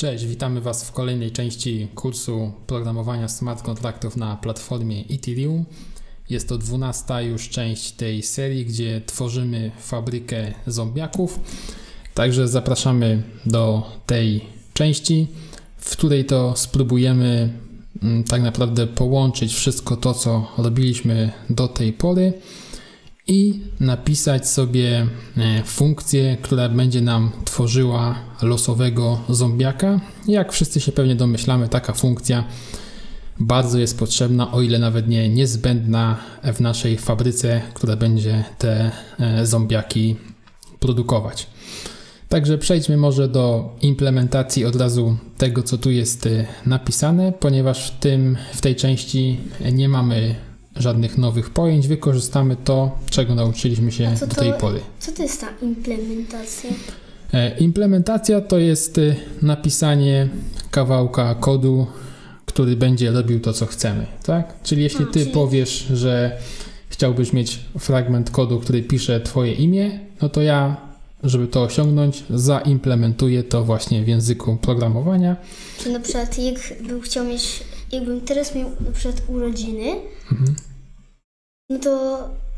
Cześć, witamy Was w kolejnej części kursu programowania smart kontraktów na platformie Ethereum. Jest to 12. już część tej serii, gdzie tworzymy fabrykę zombiaków. Także zapraszamy do tej części, w której to spróbujemy tak naprawdę połączyć wszystko to, co robiliśmy do tej pory i napisać sobie funkcję, która będzie nam tworzyła losowego zombiaka. Jak wszyscy się pewnie domyślamy, taka funkcja bardzo jest potrzebna, o ile nawet nie niezbędna w naszej fabryce, która będzie te zombiaki produkować. Także przejdźmy może do implementacji od razu tego, co tu jest napisane, ponieważ w tej części nie mamy żadnych nowych pojęć, wykorzystamy to, czego nauczyliśmy się do tej pory. Co to jest ta implementacja? Implementacja to jest napisanie kawałka kodu, który będzie robił to, co chcemy, tak? Czyli jeśli ty powiesz, że chciałbyś mieć fragment kodu, który pisze twoje imię, no to ja, żeby to osiągnąć, zaimplementuję to właśnie w języku programowania. Czyli na przykład jakbym teraz miał na przykład urodziny, no to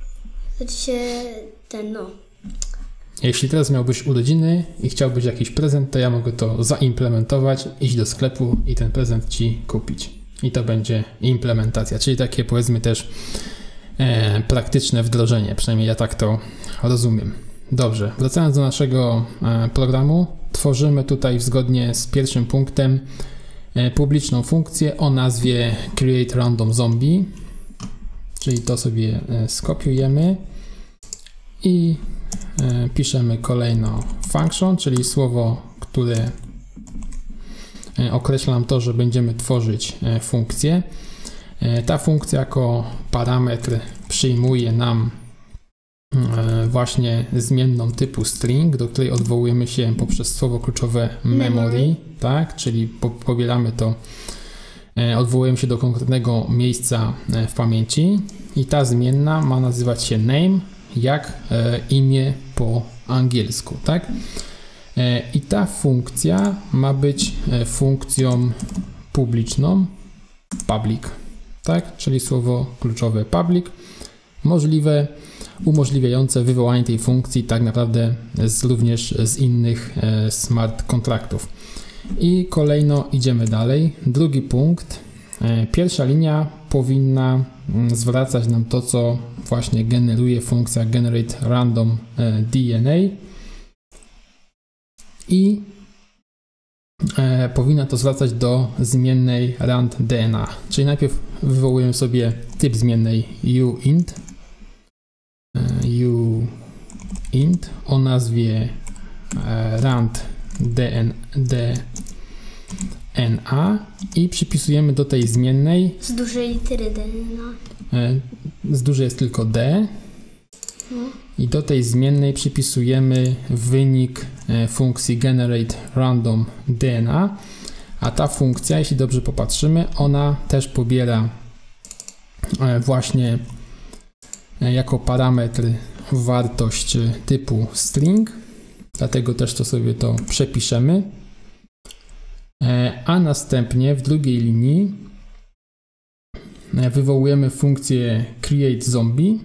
Jeśli teraz miałbyś urodziny i chciałbyś jakiś prezent, to ja mogę to zaimplementować, iść do sklepu i ten prezent ci kupić. I to będzie implementacja, czyli takie powiedzmy też praktyczne wdrożenie, przynajmniej ja tak to rozumiem. Dobrze, wracając do naszego programu, tworzymy tutaj zgodnie z pierwszym punktem publiczną funkcję o nazwie createRandomZombie, czyli to sobie skopiujemy i piszemy kolejno function, czyli słowo, które określa nam to, że będziemy tworzyć funkcję. Ta funkcja jako parametr przyjmuje nam właśnie zmienną typu string, do której odwołujemy się poprzez słowo kluczowe memory, tak? Czyli pobieramy to, odwołujemy się do konkretnego miejsca w pamięci i ta zmienna ma nazywać się name, jak imię po angielsku, tak? I ta funkcja ma być funkcją publiczną, public, tak? Czyli słowo kluczowe public, umożliwiające wywołanie tej funkcji tak naprawdę również z innych smart kontraktów. I kolejno idziemy dalej. Drugi punkt. Pierwsza linia powinna zwracać nam to, co właśnie generuje funkcja generateRandomDNA i powinna to zwracać do zmiennej randDNA. Czyli najpierw wywołujemy sobie typ zmiennej uint o nazwie randDNA i przypisujemy do tej zmiennej z dużej litery DNA. Z dużej jest tylko D. I do tej zmiennej przypisujemy wynik funkcji generateRandomDNA, a ta funkcja, jeśli dobrze popatrzymy, ona też pobiera właśnie jako parametr wartość typu string, dlatego też to sobie to przepiszemy, a następnie w drugiej linii wywołujemy funkcję createZombie,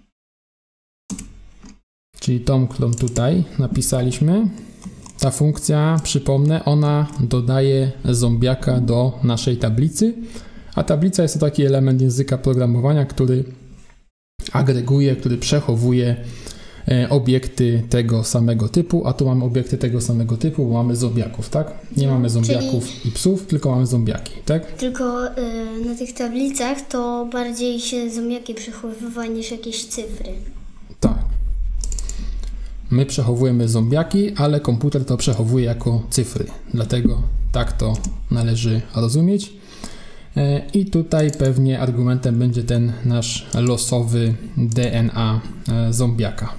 czyli tą, którą tutaj napisaliśmy. Ta funkcja, przypomnę, ona dodaje zombiaka do naszej tablicy, a tablica jest to taki element języka programowania, który agreguje, który przechowuje obiekty tego samego typu, a tu mamy obiekty tego samego typu, bo mamy zombiaków, tak? Nie mamy zombiaków i psów, tylko mamy zombiaki, tak? Tylko na tych tablicach to bardziej się zombiaki przechowywa niż jakieś cyfry. Tak. My przechowujemy zombiaki, ale komputer to przechowuje jako cyfry, dlatego tak to należy rozumieć. I tutaj pewnie argumentem będzie ten nasz losowy DNA zombiaka.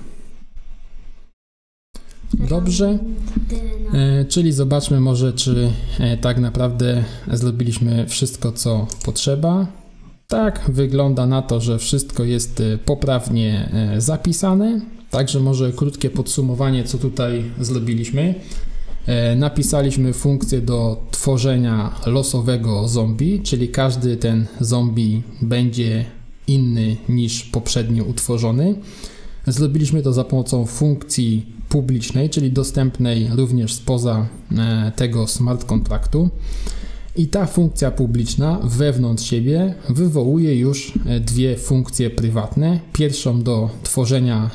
Dobrze, czyli zobaczmy może, czy tak naprawdę zrobiliśmy wszystko, co potrzeba. Tak, wygląda na to, że wszystko jest poprawnie zapisane. Także może krótkie podsumowanie, co tutaj zrobiliśmy. Napisaliśmy funkcję do tworzenia losowego zombie, czyli każdy ten zombie będzie inny niż poprzednio utworzony. Zrobiliśmy to za pomocą funkcji publicznej, czyli dostępnej również spoza tego smart kontraktu. I ta funkcja publiczna wewnątrz siebie wywołuje już dwie funkcje prywatne. Pierwszą do tworzenia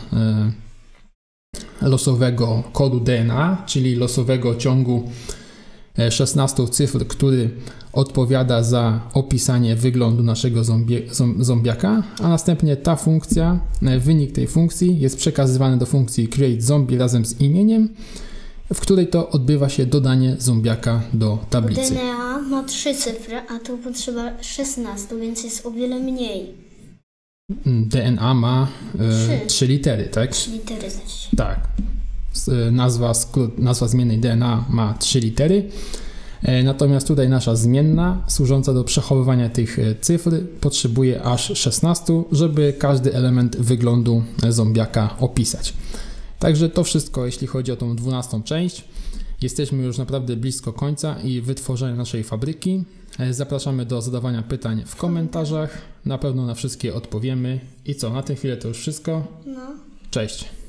losowego kodu DNA, czyli losowego ciągu 16 cyfr, który odpowiada za opisanie wyglądu naszego zombiaka, a następnie ta funkcja, wynik tej funkcji jest przekazywany do funkcji createZombie razem z imieniem, w której to odbywa się dodanie zombiaka do tablicy. DNA ma 3 cyfry, a tu potrzeba 16, więc jest o wiele mniej. DNA ma 3 litery, tak? 3 litery znaczy. Tak. Nazwa zmiennej DNA ma 3 litery. Natomiast tutaj nasza zmienna, służąca do przechowywania tych cyfr, potrzebuje aż 16, żeby każdy element wyglądu zombiaka opisać. Także to wszystko, jeśli chodzi o tą 12. część. Jesteśmy już naprawdę blisko końca i wytworzenia naszej fabryki. Zapraszamy do zadawania pytań w komentarzach. Na pewno na wszystkie odpowiemy. I co, na tę chwilę to już wszystko. No. Cześć.